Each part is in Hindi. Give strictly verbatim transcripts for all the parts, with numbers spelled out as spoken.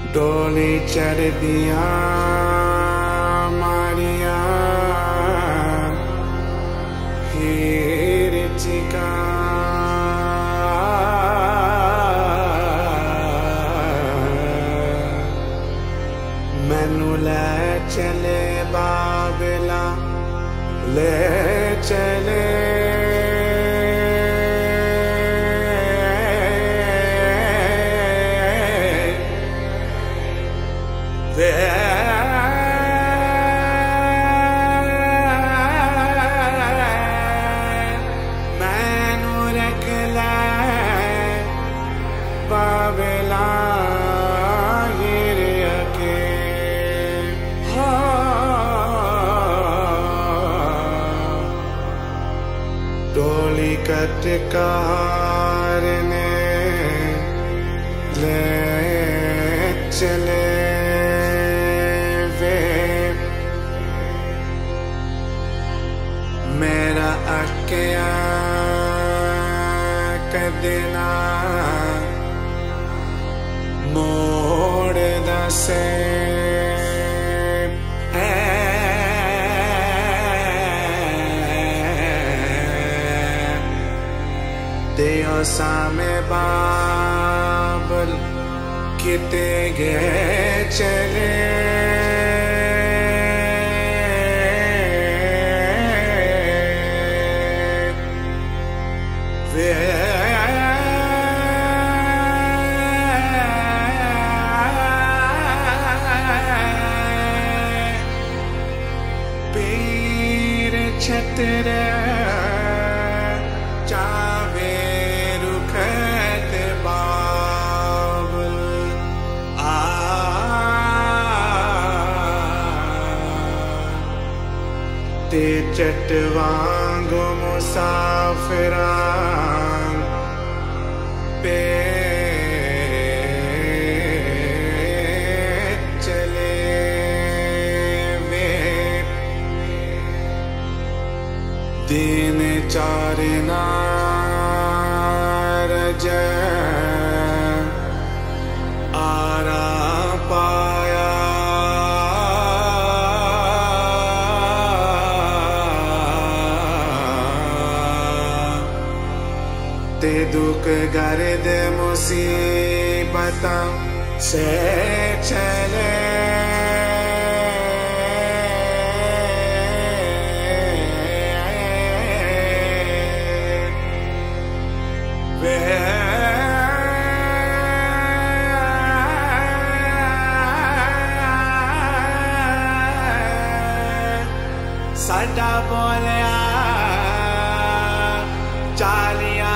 डोली चढ़ दिया मारिया हीर चिका मैनू ले चले बाबला ले चले कटकार ने ले चले वे मेरा अक्या कदना मोड़ दसे सामे बाबल किते गए चले वे पीर छतरे ते चटवांगो मुसाफिरान पे चले वे दिन चारना रज आरा पाया ते दुख गर्द मुसीबत से चले वे साडा बोलिया चालिया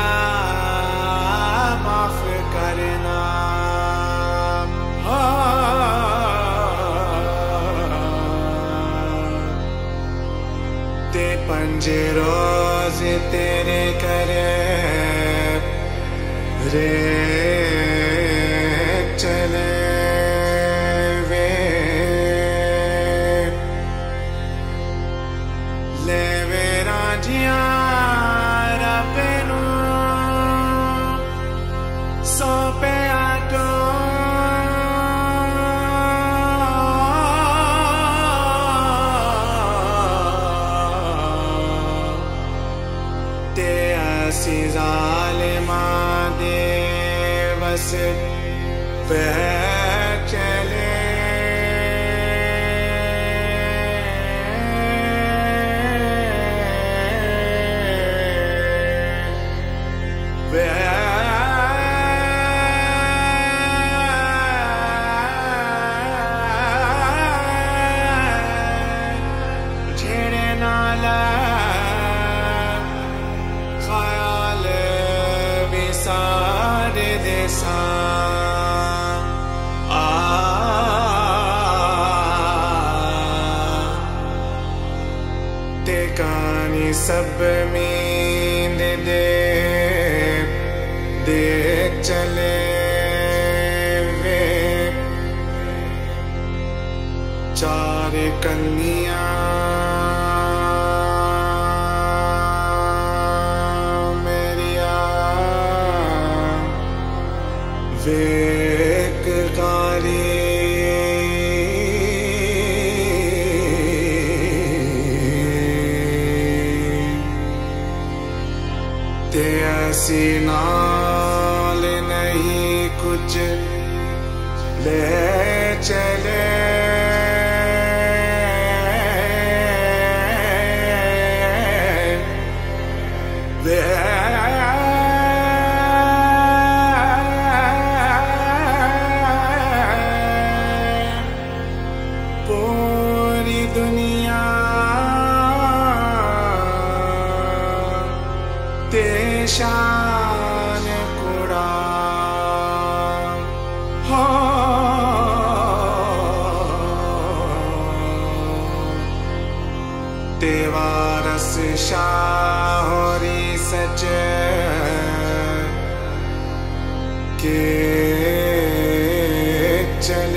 पंज रोज तेरे करे रे चले वे ले वे रांझिया रब नू सौंपे आटो जालिमा देवस पे चले वे झेड़े नाला सारे देसा आ ते कहानी सब मींद दे दे चले वे चार कन्या वेक काली किसी नाल नहीं कुछ ले चले वे पूरी दुनिया ते शान कुड़ा हो ते वारस शाह होरी सच के चल